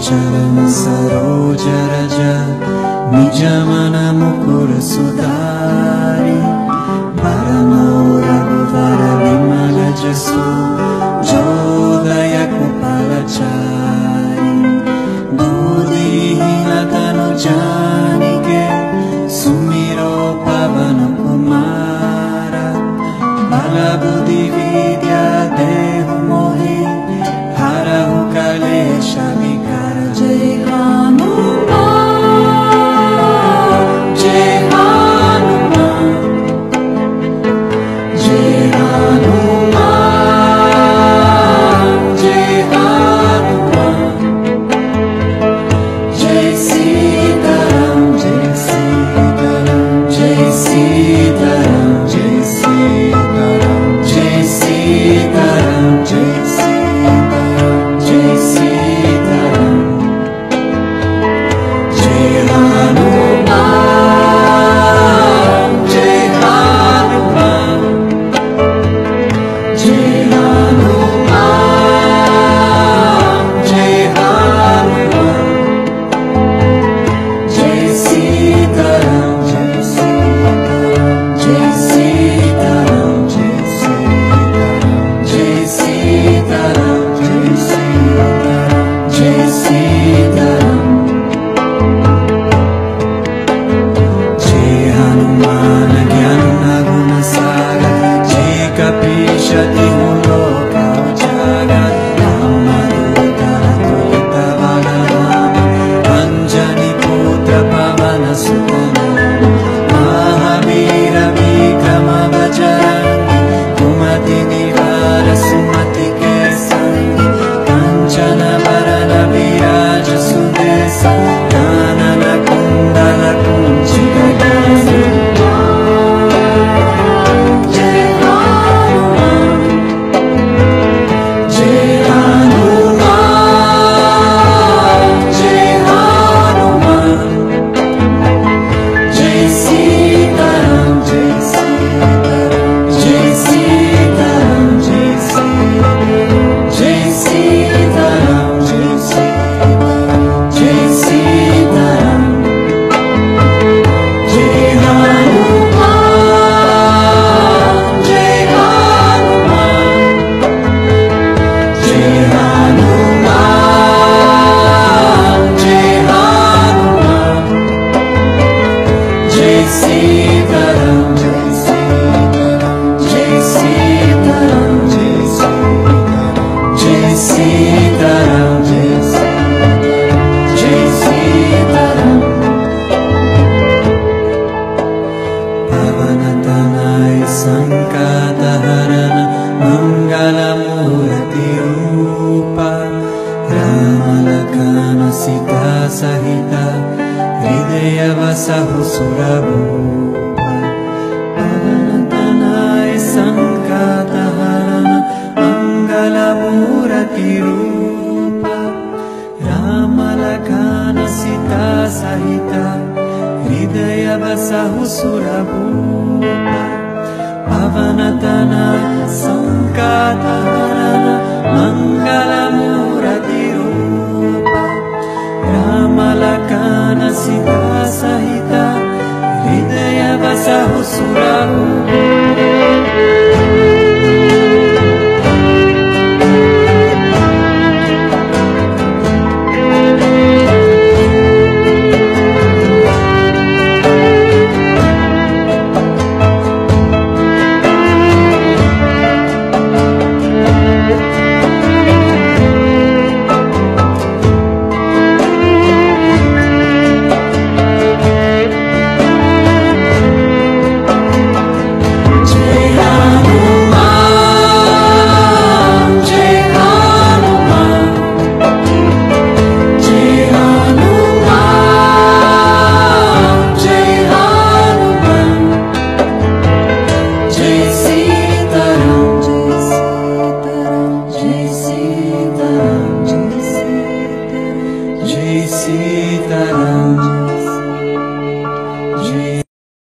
चरण सरोज रज निज मन मुकुर सुधारी परम रघुवर विमल जसु जोदय कुपलचारी बुद्धिहीन तनु जानिके सुमिरो पवन कुमार बल बुद्धि विद्या देहु मोहि हरहु कलेश विकार। जय हनुमान जय हनुमान जय हनुमान जय हनुमान जय सीताराम जय सीताराम जय सीताराम जय सीताराम जय सीताराम जय सीताराम जय सीताराम जय हनुमान जय हनुमान जय हनुमान जय हनुमान जय सीताराम जय सीताराम जय सीताराम जय सीताराम जय सीताराम जय सीताराम जय सीताराम जय हनुमान ज्ञान गुण सागर जय कपीश तिहु लोक उजागर रामदूत अतुलित बल धाम अंजनी पुत्र पवन सुत नाम महावीर विक्रम बजरंगी कुमति निवार सुमति के संगी कंचन वरन विराज सुदेशा कानन कुंडल कुंचित केसरी। जय हनुमान जय हनुमान जय हनुमान जय सीताराम जय सीताराम जय सीताराम जय सीताराम जय सीताराम जय सीताराम जय सीताराम जय हनुमान जय हनुमान जय हनुमान जय हनुमान जय सीताराम जय सीताराम जय सीताराम जय सीताराम जय सीताराम जय सीताराम जय सीताराम। पवन तनय संकट हरन मंगल मूर्ति रूपा राम लखन सीता सहित हृदय वसहु सुरभूपा। पवन तनय संकट हरन मंगल मूर्ति रूपा राम लखन सीता सहित हृदय वसहु सुरभूपा। पवन तनय संकट हरन मंगल मूर्ति रूपा राम लखन सीता सहित हृदय वसहु सुरभूपा।